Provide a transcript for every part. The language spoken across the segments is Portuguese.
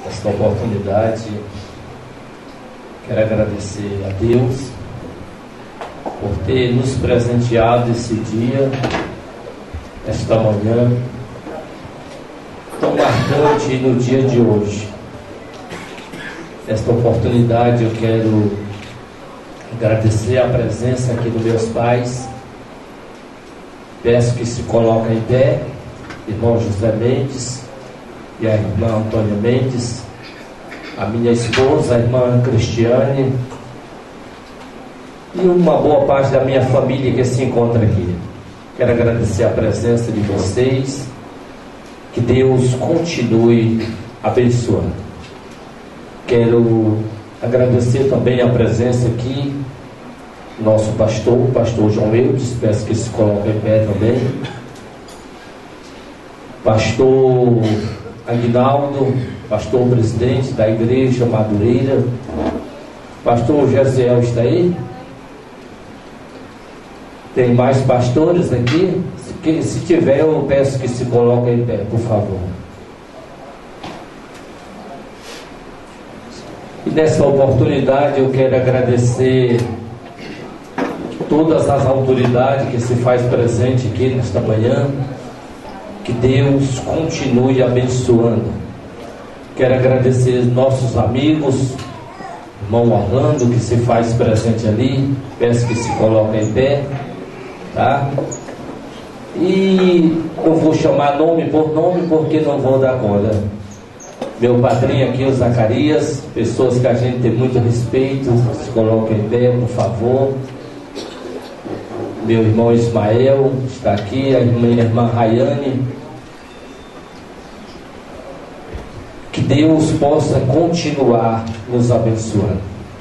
esta oportunidade. Quero agradecer a Deus por ter nos presenteado esse dia, esta manhã tão marcante no dia de hoje. Esta oportunidade eu quero agradecer a presença aqui dos meus pais. Peço que se coloquem em pé, irmão José Mendes e a irmã Antônia Mendes, a minha esposa, a irmã Cristiane, e uma boa parte da minha família que se encontra aqui. Quero agradecer a presença de vocês, que Deus continue abençoando. Quero agradecer também a presença aqui, nosso pastor, o pastor João Eudes, peço que se coloque em pé também. Pastor Aguinaldo, pastor presidente da igreja Madureira. Pastor Gesiel está aí? Tem mais pastores aqui? Se tiver, eu peço que se coloque em pé, por favor. E nessa oportunidade eu quero agradecer todas as autoridades que se faz presente aqui nesta manhã. Que Deus continue abençoando. Quero agradecer nossos amigos, irmão Orlando, que se faz presente ali. Peço que se coloque em pé, tá? E eu vou chamar nome por nome, porque não vou dar conta. Meu padrinho aqui, o Zacarias, pessoas que a gente tem muito respeito, se coloquem em pé, por favor. Meu irmão Ismael está aqui, a minha irmã Rayane. Que Deus possa continuar nos abençoando.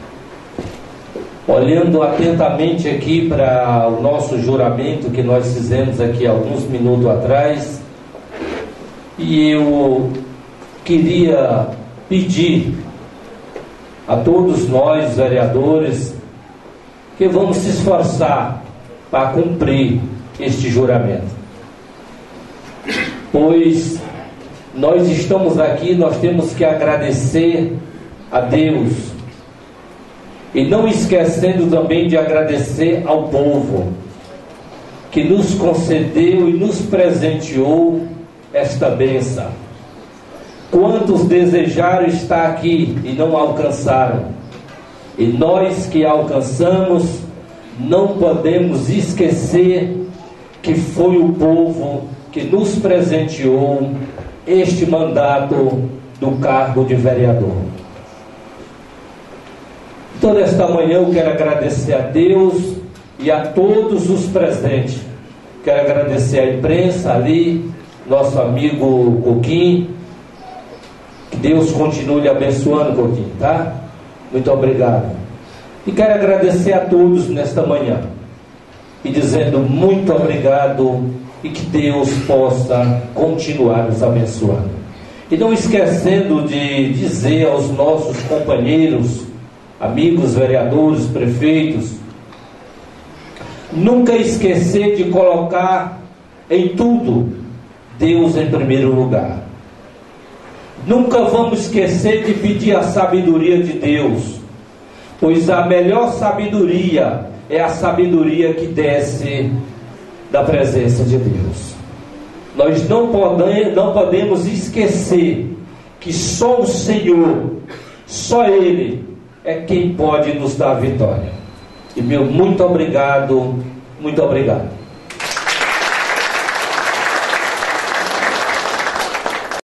Olhando atentamente aqui para o nosso juramento que nós fizemos aqui alguns minutos atrás, e eu queria pedir a todos nós, vereadores, que vamos se esforçar para cumprir este juramento, pois nós estamos aqui, nós temos que agradecer a Deus, e não esquecendo também de agradecer ao povo que nos concedeu e nos presenteou esta bênção. Quantos desejaram estar aqui e não alcançaram, e nós que alcançamos, não podemos esquecer que foi o povo que nos presenteou este mandato do cargo de vereador. Então, nesta manhã eu quero agradecer a Deus e a todos os presentes. Quero agradecer a imprensa ali, nosso amigo Coquinho. Que Deus continue abençoando, Coquinho, tá? Muito obrigado. E quero agradecer a todos nesta manhã, e dizendo muito obrigado, e que Deus possa continuar nos abençoando. E não esquecendo de dizer aos nossos companheiros, amigos vereadores, prefeitos, nunca esquecer de colocar em tudo Deus em primeiro lugar. Nunca vamos esquecer de pedir a sabedoria de Deus, pois a melhor sabedoria é a sabedoria que desce da presença de Deus. Nós não podemos esquecer que só o Senhor, só Ele é quem pode nos dar a vitória. E meu muito obrigado, muito obrigado.